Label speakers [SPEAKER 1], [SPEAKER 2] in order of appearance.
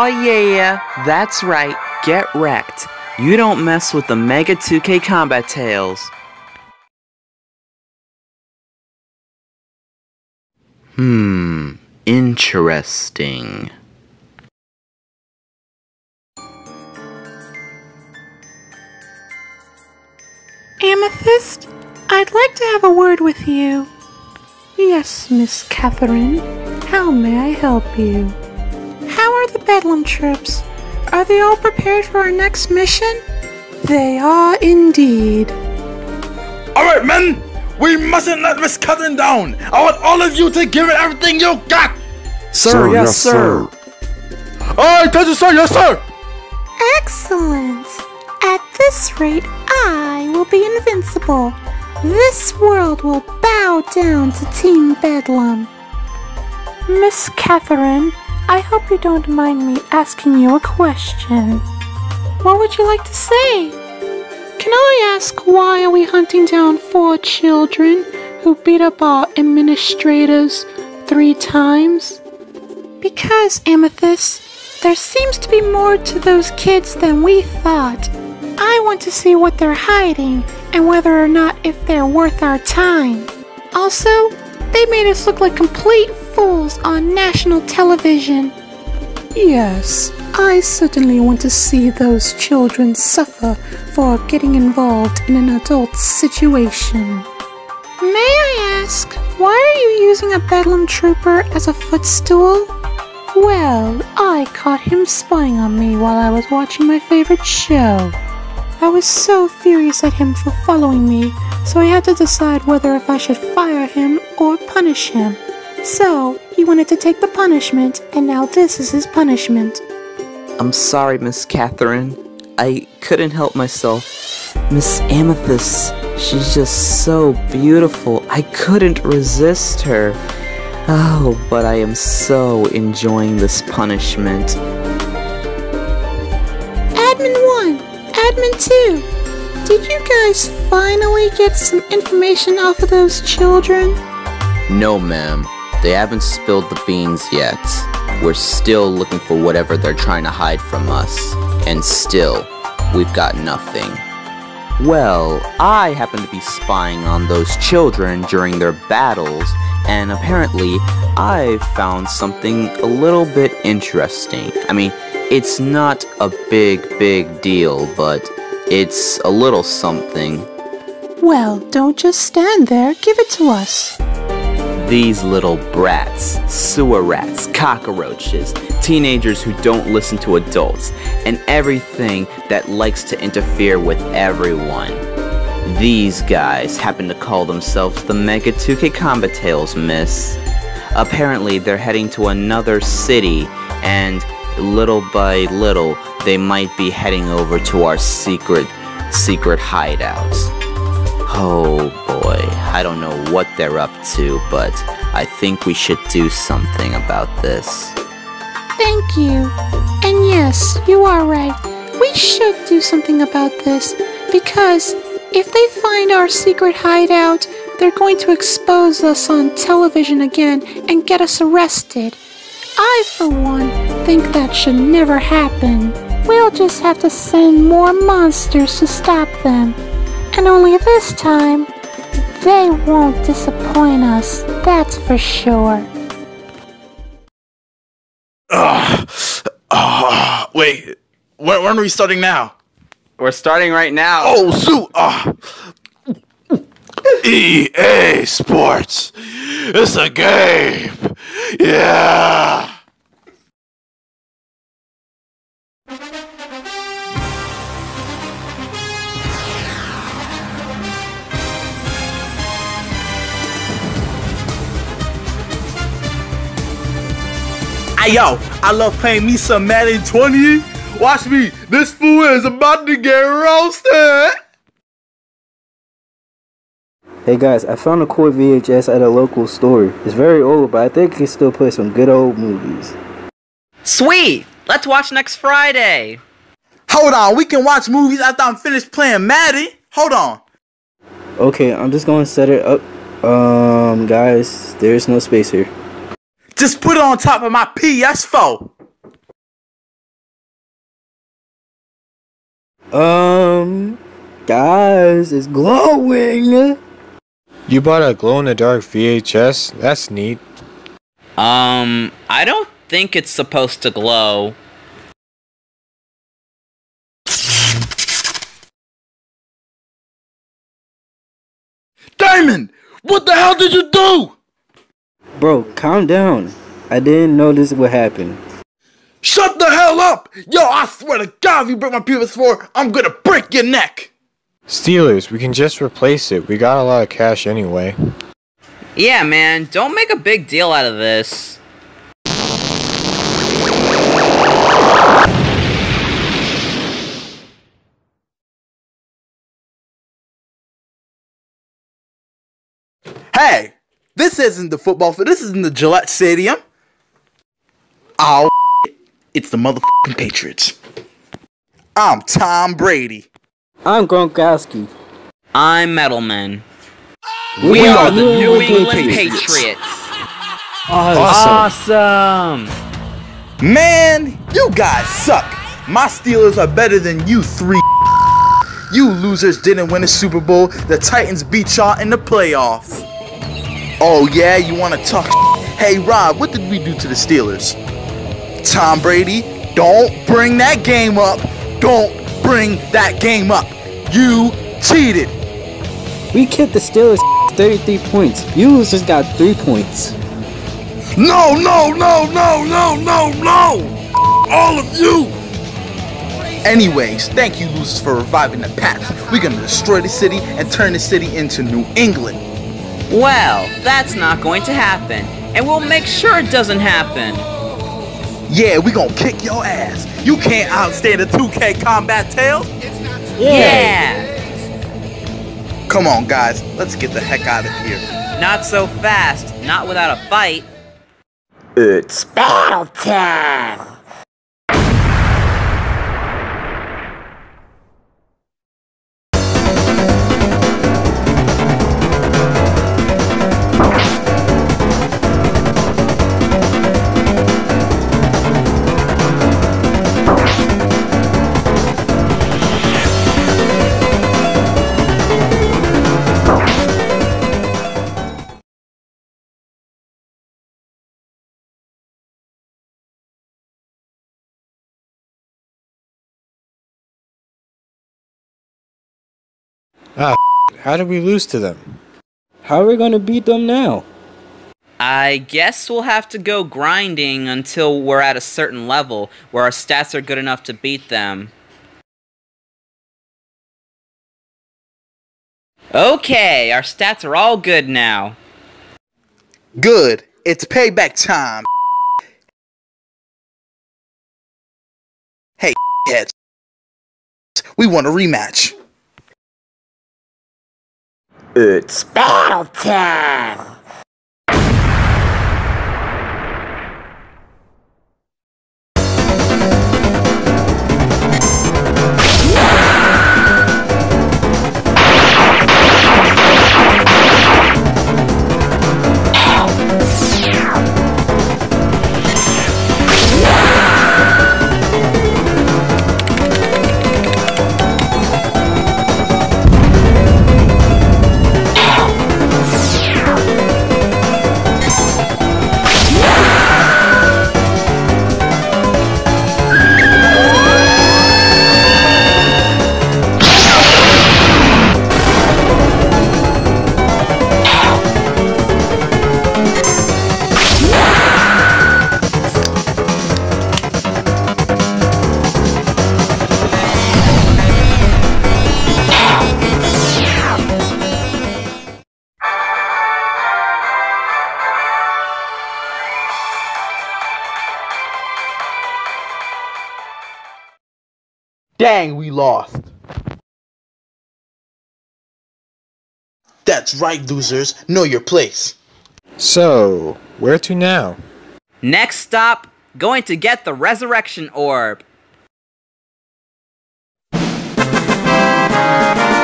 [SPEAKER 1] Oh yeah, that's right. Get wrecked. You don't mess with the Mega2Kombatales. Interesting.
[SPEAKER 2] Amethyst, I'd like to have a word with you. Yes, Miss Catherine. How may I help you? How are the Bedlam troops? Are they all prepared for our next mission? They are indeed.
[SPEAKER 3] Alright, men! We mustn't let Miss Catherine down! I want all of you to give it everything you got!
[SPEAKER 1] Sir, yes, sir.
[SPEAKER 3] Alright, attention, sir, yes, sir!
[SPEAKER 2] Excellent! At this rate, I will be invincible. This world will bow down to Team Bedlam. Miss Catherine, I hope you don't mind me asking you a question. What would you like to say? Can I ask why are we hunting down 4 children who beat up our administrators 3 times? Because, Amethyst, there seems to be more to those kids than we thought. I want to see what they're hiding and whether or not if they're worth our time. Also, they made us look like complete fools on national television. Yes, I certainly want to see those children suffer for getting involved in an adult situation. May I ask, why are you using a Bedlam trooper as a footstool? Well, I caught him spying on me while I was watching my favorite show. I was so furious at him for following me, so I had to decide whether if I should fire him or punish him. So, he wanted to take the punishment, and now this is his punishment.
[SPEAKER 1] I'm sorry, Miss Catherine. I couldn't help myself. Miss Amethyst, she's just so beautiful. I couldn't resist her. Oh, but I am so enjoying this punishment.
[SPEAKER 2] Admin 1, Admin 2, did you guys finally get some information off of those children?
[SPEAKER 1] No, ma'am. They haven't spilled the beans yet. We're still looking for whatever they're trying to hide from us. And still, we've got nothing. Well, I happen to be spying on those children during their battles, and apparently, I found something a little bit interesting. I mean, it's not a big deal, but it's a little something.
[SPEAKER 2] Well, don't just stand there, give it to us.
[SPEAKER 1] These little brats, sewer rats, cockroaches, teenagers who don't listen to adults, and everything that likes to interfere with everyone. These guys happen to call themselves the Mega2Kombatales, miss. Apparently, they're heading to another city, and little by little, they might be heading over to our secret hideouts. Oh boy, I don't know what they're up to, but I think we should do something about this.
[SPEAKER 2] Thank you. And yes, you are right. We should do something about this, because if they find our secret hideout, they're going to expose us on television again and get us arrested. I, for one, think that should never happen. We'll just have to send more monsters to stop them. And only this time, they won't disappoint us, that's for sure.
[SPEAKER 3] Wait, when are we starting now?
[SPEAKER 1] We're starting right now.
[SPEAKER 3] Oh, shoot! EA Sports! It's a game! Yeah! Hey yo, I love playing me some Madden 20. Watch me, this fool is about to get roasted.
[SPEAKER 4] Hey guys, I found a cool VHS at a local store. It's very old, but I think it can still play some good old movies.
[SPEAKER 1] Sweet! Let's watch next Friday!
[SPEAKER 3] Hold on, we can watch movies after I'm finished playing Madden. Hold on.
[SPEAKER 4] Okay, I'm just gonna set it up. Guys, there's no space here.
[SPEAKER 3] Just put it on top of my PS4.
[SPEAKER 4] Guys, it's glowing.
[SPEAKER 5] You bought a glow-in-the-dark VHS? That's neat.
[SPEAKER 1] I don't think it's supposed to glow.
[SPEAKER 3] Diamond! What the hell did you do?
[SPEAKER 4] Bro, calm down. I didn't know this would happen.
[SPEAKER 3] Shut the hell up! Yo, I swear to God, if you break my PS4, I'm gonna break your neck!
[SPEAKER 5] Steelers, we can just replace it. We got a lot of cash anyway.
[SPEAKER 1] Yeah, man, don't make a big deal out of this.
[SPEAKER 3] Hey, this isn't the football field. This isn't the Gillette Stadium. Oh, it's the motherfucking Patriots. I'm Tom Brady.
[SPEAKER 4] I'm Gronkowski.
[SPEAKER 1] I'm Metalman.
[SPEAKER 3] We are the
[SPEAKER 1] New
[SPEAKER 3] New
[SPEAKER 1] England
[SPEAKER 3] Patriots.
[SPEAKER 1] Patriots.
[SPEAKER 5] Awesome.
[SPEAKER 1] Awesome!
[SPEAKER 3] Man, you guys suck. My Steelers are better than you three. You losers didn't win a Super Bowl. The Titans beat y'all in the playoffs. Oh yeah, you wanna talk? Hey Rob, what did we do to the Steelers? Tom Brady, don't bring that game up. Don't bring that game up. You cheated.
[SPEAKER 4] We kept the Steelers 33 points. You just got 3 points.
[SPEAKER 3] No, no, no, no, no, no, no! All of you! Anyways, thank you losers for reviving the Pats. We're gonna destroy the city and turn the city into New England.
[SPEAKER 1] Well, that's not going to happen, and we'll make sure it doesn't happen.
[SPEAKER 3] Yeah, we gonna kick your ass. You can't outstand the 2K Combat Tales.
[SPEAKER 1] Yeah!
[SPEAKER 3] Come on, guys, let's get the heck out of here.
[SPEAKER 1] Not so fast, not without a fight.
[SPEAKER 3] It's battle time!
[SPEAKER 5] How did we lose to them?
[SPEAKER 4] How are we gonna beat them now?
[SPEAKER 1] I guess we'll have to go grinding until we're at a certain level where our stats are good enough to beat them. Okay, our stats are all good now.
[SPEAKER 3] Good, it's payback time. Hey, heads. We want a rematch. It's battle time! Dang, we lost. That's right, losers. Know your place.
[SPEAKER 5] So, where to now?
[SPEAKER 1] Next stop, going to get the Resurrection Orb.